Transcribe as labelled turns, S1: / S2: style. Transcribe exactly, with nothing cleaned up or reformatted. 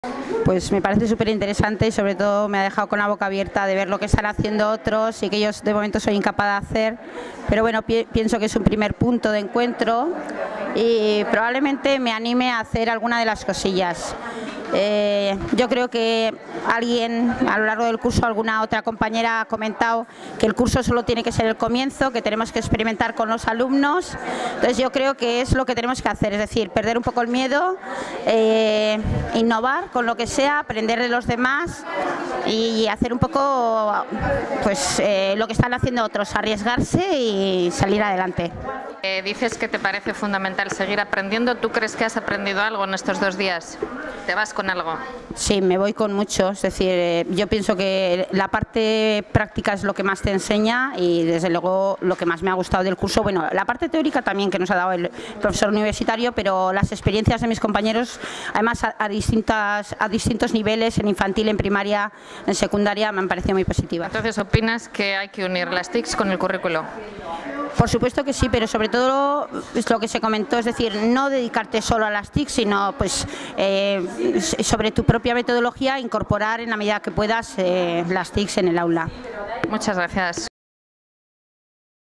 S1: Pues me parece súper interesante y sobre todo me ha dejado con la boca abierta de ver lo que están haciendo otros y que ellos de momento soy incapaz de hacer, pero bueno, pi pienso que es un primer punto de encuentro y probablemente me anime a hacer alguna de las cosillas. Eh, yo creo que alguien a lo largo del curso, alguna otra compañera ha comentado que el curso solo tiene que ser el comienzo, que tenemos que experimentar con los alumnos, entonces yo creo que es lo que tenemos que hacer, es decir, perder un poco el miedo, eh, innovar con lo que sea, aprender de los demás y hacer un poco pues eh, lo que están haciendo otros, arriesgarse y salir adelante.
S2: Eh, dices que te parece fundamental seguir aprendiendo. ¿Tú crees que has aprendido algo en estos dos días? ¿Te vas con algo?
S1: Sí, me voy con mucho. Es decir, eh, yo pienso que la parte práctica es lo que más te enseña y desde luego lo que más me ha gustado del curso, bueno, la parte teórica también que nos ha dado el profesor universitario, pero las experiencias de mis compañeros, además a, a, distintas, a distintos niveles, en infantil, en primaria, en secundaria, me han parecido muy positivas.
S2: Entonces, ¿opinas que hay que unir las T I Cs con el currículo?
S1: Por supuesto que sí, pero sobre todo es lo que se comentó, es decir, no dedicarte solo a las T I C, sino pues eh, sobre tu propia metodología incorporar en la medida que puedas eh, las T I Cs en el aula.
S2: Muchas gracias.